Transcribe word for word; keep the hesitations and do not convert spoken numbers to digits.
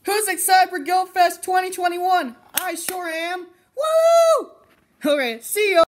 Who's excited for GoFest twenty twenty-one? I sure am. Woo! Alright, see ya.